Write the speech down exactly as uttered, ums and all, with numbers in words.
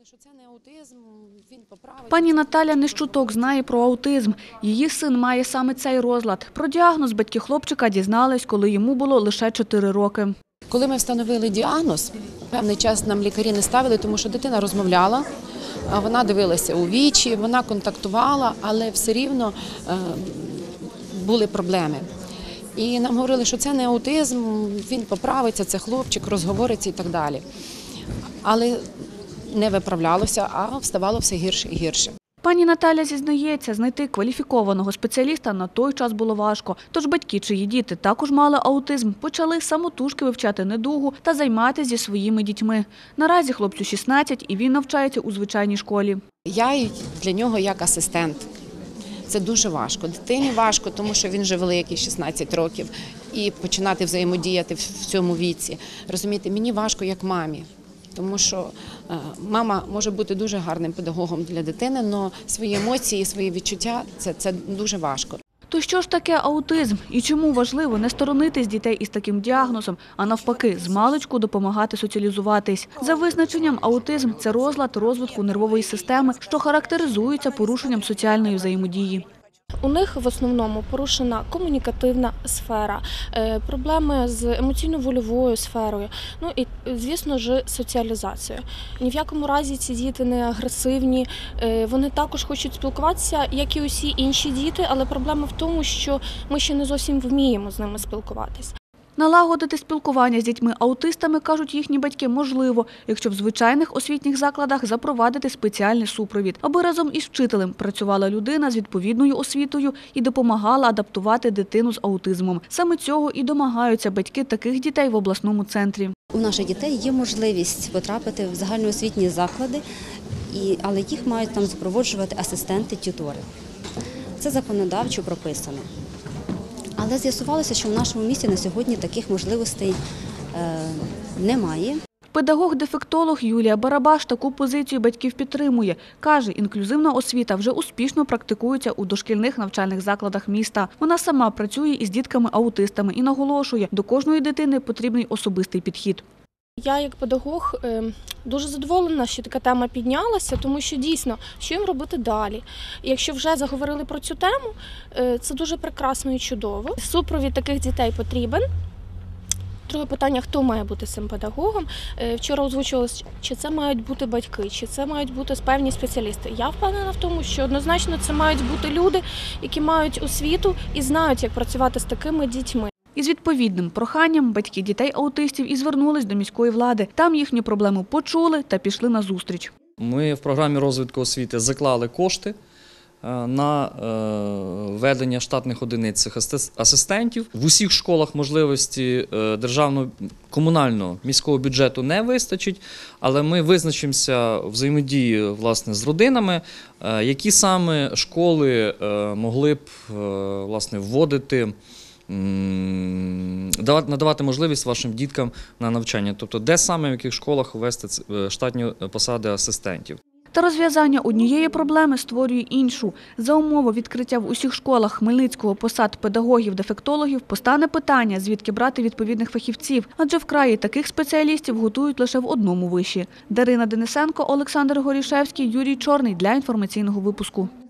Пані Наталя не щуток знає про аутизм. Її син має саме цей розлад. Про діагноз батьки хлопчика дізнались, коли йому було лише чотири роки. Коли ми встановили діагноз, певний час нам лікарі не ставили, тому що дитина розмовляла, вона дивилася у вічі, вона контактувала, але все рівно були проблеми. І нам говорили, що це не аутизм, він поправиться, це хлопчик, розговориться і так далі. Але не виправлялося, а вставало все гірше і гірше. Пані Наталя зізнається, знайти кваліфікованого спеціаліста на той час було важко. Тож батьки, чиї діти також мали аутизм, почали самотужки вивчати недугу та займатися зі своїми дітьми. Наразі хлопцю шістнадцять і він навчається у звичайній школі. Я для нього як асистент. Це дуже важко. Дитині важко, тому що він вже великий, шістнадцять років, і починати взаємодіяти в цьому віці. Розумієте, мені важко як мамі. Тому що мама може бути дуже гарним педагогом для дитини, але свої емоції, свої відчуття це, – це дуже важко. То що ж таке аутизм і чому важливо не сторонитись дітей із таким діагнозом, а навпаки, змалечку допомагати соціалізуватись? За визначенням, аутизм – це розлад розвитку нервової системи, що характеризується порушенням соціальної взаємодії. У них в основному порушена комунікативна сфера, проблеми з емоційно-вольовою сферою, ну і, звісно ж, соціалізацією. Ні в якому разі ці діти не агресивні, вони також хочуть спілкуватися, як і усі інші діти, але проблема в тому, що ми ще не зовсім вміємо з ними спілкуватись. Налагодити спілкування з дітьми-аутистами, кажуть їхні батьки, можливо, якщо в звичайних освітніх закладах запровадити спеціальний супровід, аби разом із вчителем працювала людина з відповідною освітою і допомагала адаптувати дитину з аутизмом. Саме цього і домагаються батьки таких дітей в обласному центрі. У наших дітей є можливість потрапити в загальноосвітні заклади, але їх мають там супроводжувати асистенти-тютори. Це законодавчо прописано. Але з'ясувалося, що в нашому місті на сьогодні таких можливостей е, немає. Педагог-дефектолог Юлія Барабаш таку позицію батьків підтримує. Каже, інклюзивна освіта вже успішно практикується у дошкільних навчальних закладах міста. Вона сама працює із дітками-аутистами і наголошує, до кожної дитини потрібний особистий підхід. Я як педагог дуже задоволена, що така тема піднялася, тому що дійсно, що їм робити далі. Якщо вже заговорили про цю тему, це дуже прекрасно і чудово. Супровід таких дітей потрібен. Друге питання, хто має бути цим педагогом. Вчора озвучувалось, чи це мають бути батьки, чи це мають бути певні спеціалісти. Я впевнена в тому, що однозначно це мають бути люди, які мають освіту і знають, як працювати з такими дітьми. Із відповідним проханням батьки дітей-аутистів і звернулись до міської влади. Там їхню проблему почули та пішли на зустріч. Ми в програмі розвитку освіти заклали кошти на введення штатних одиниць цих асистентів. В усіх школах можливості державного, комунального, міського бюджету не вистачить, але ми визначимося в взаємодії, власне, з родинами, які саме школи могли б, власне, вводити, надавати можливість вашим діткам на навчання. Тобто, де саме, в яких школах ввести штатні посади асистентів. Та розв'язання однієї проблеми створює іншу. За умови відкриття в усіх школах Хмельницького посад педагогів-дефектологів постане питання, звідки брати відповідних фахівців. Адже в краї таких спеціалістів готують лише в одному виші. Дарина Денисенко, Олександр Горішевський, Юрій Чорний для інформаційного випуску.